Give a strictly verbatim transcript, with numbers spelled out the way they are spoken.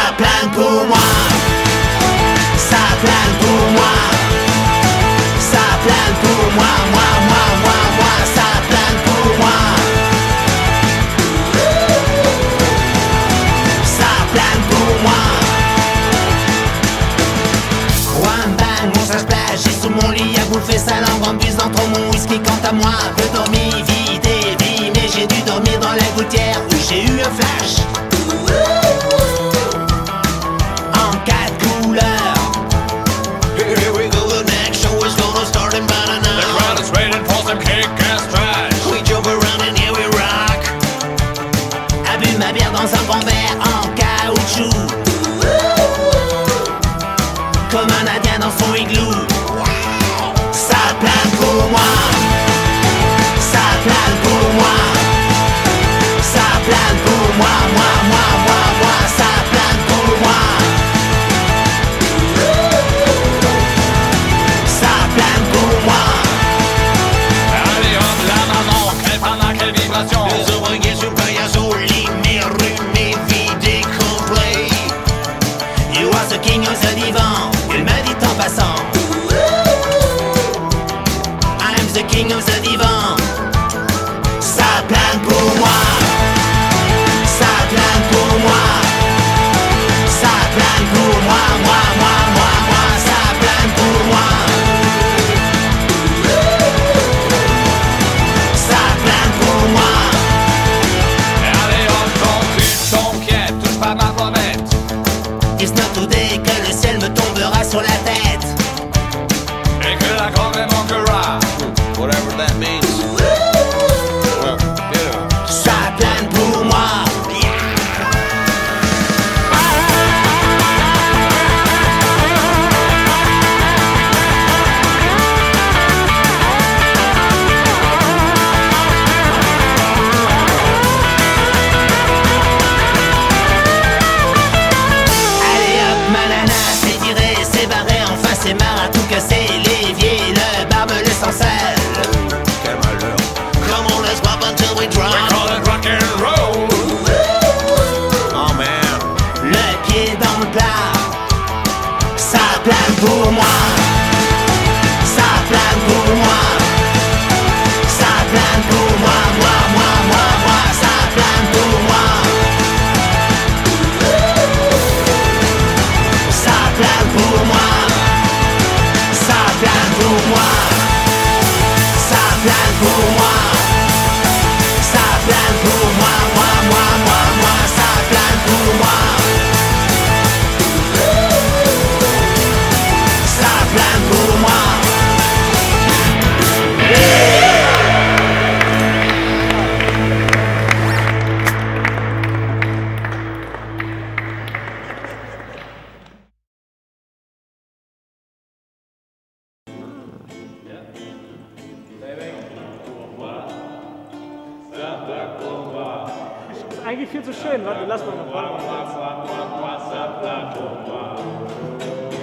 plane pour moi. Ça plane pour moi. Ça plane pour moi, moi, moi, moi, moi. Ça plane pour moi. Ça plane pour moi. One bang, mon sage plage, j'ai sous mon lit à bouffer sa langue en buvant trop mon whisky. Quant à moi, peu dormi, vite et vie, mais j'ai dû dormir dans la gouttière où j'ai eu un flash. En quatre couleurs. Here we go, the next show is gonna start in about an hour. The crowd is waiting for some kick-ass trash. We jump around and here we rock. A bu ma bière dans un grand verre en caoutchouc, comme un indien dans son igloo. Ça plane pour moi. Ça plane pour moi. Ça plane pour moi, moi, moi, moi, moi. Ça plane pour moi. Ça plane pour moi. Allez hop la maman, quelle pendant quelle vibration. Les ouvriers sur paillasseau, limés, rumés, vidés, complets. You are the king of the divan. Il m'a dit en passant. I'm the king of the divan. Ça plane pour moi. Ça plane pour moi. Ça plane pour moi, moi, moi, moi, moi. Ça plane pour moi. Ça plane pour moi. Allez hop, ton cul, ton pied, touche pas ma pommette. It's not today que le ciel me tombera sur la tête. Et que la grand-mère manquera. Whatever that means. Well, you know. Ça plane pour moi. Allez hop, manana, c'est tiré, c'est barré, enfin c'est marre à tout casser. L'évier, le barbe, l'essentiel. Quel malheur. Come on, let's pop until we drop. We call it rock and roll. Oh man. Le pied dans le plat. Ça plane pour moi. Ça plane pour moi. Ça plane pour moi, moi, moi, moi, moi. Ça plane pour moi. Ça plane pour moi. Ça plane pour moi. Ça plane pour moi. Ça plane pour moi, moi, moi, moi, moi. Ça plane pour moi. Ça plane pour moi. Das ist eigentlich viel zu schön. Warte, lass mal noch.